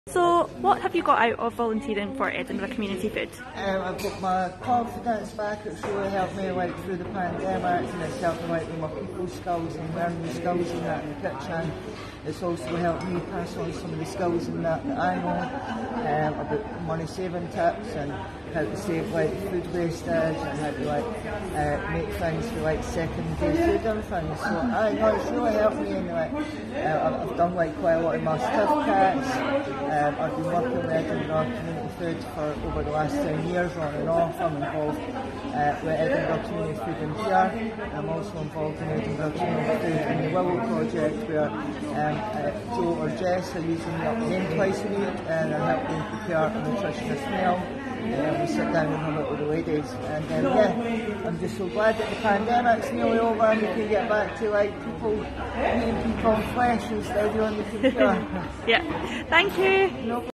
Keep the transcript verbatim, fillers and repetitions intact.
So, what have you got out of volunteering for Edinburgh Community Food? Um, I've got my confidence back. It's really helped me like through the pandemic, and it's helped me like with my people skills and learning the skills in that in the kitchen. It's also helped me pass on some of the skills in that that I know um, about money saving tips and how to save like food wastage and how to like uh, make things for like second day food and things. So I know it's really helped me, and like uh, I've done like quite a lot of my certificates. Um, I've been working with Edinburgh Community Food for over the last ten years on and off. I'm involved uh, with Edinburgh Community Food in here. I'm also involved in Edinburgh Community Food in the Willow project, where um, uh, Joe or Jess are using me up in twice a week and I help them prepare a nutritionist meal. And we sit down and have it with the ladies, and um, yeah, I'm just so glad that the pandemic's nearly over and we can get back to like people meeting people in flesh instead of on the computer. Yeah, thank you. No